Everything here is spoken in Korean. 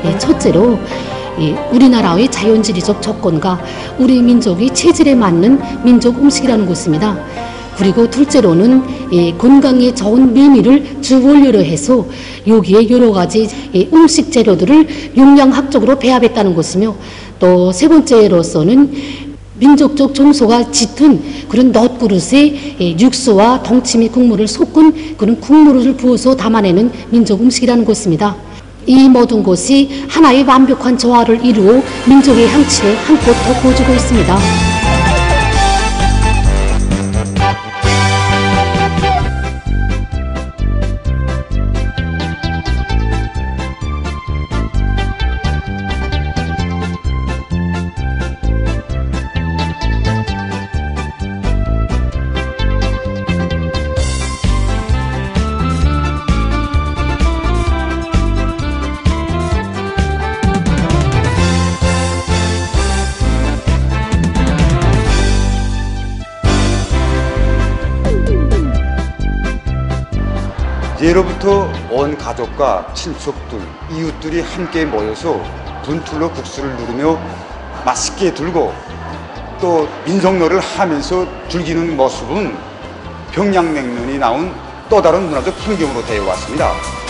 첫째로 우리나라의 자연지리적 조건과 우리 민족의 체질에 맞는 민족 음식이라는 것입니다. 그리고 둘째로는 건강에 좋은 메밀을 주원료로 해서 여기에 여러 가지 음식 재료들을 영양학적으로 배합했다는 것이며, 또 세 번째로서는 민족적 정서가 짙은 그런 넛그릇에 육수와 동치미 국물을 섞은 그런 국물을 부어서 담아내는 민족 음식이라는 것입니다. 이 모든 것이 하나의 완벽한 조화를 이루어 민족의 향취를 한껏 돋궈주고 있습니다. 예로부터 온 가족과 친척들, 이웃들이 함께 모여서 분틀로 국수를 누르며 맛있게 들고 또 민속놀이를 하면서 즐기는 모습은 평양냉면이 나온 또 다른 문화적 풍경으로 되어 왔습니다.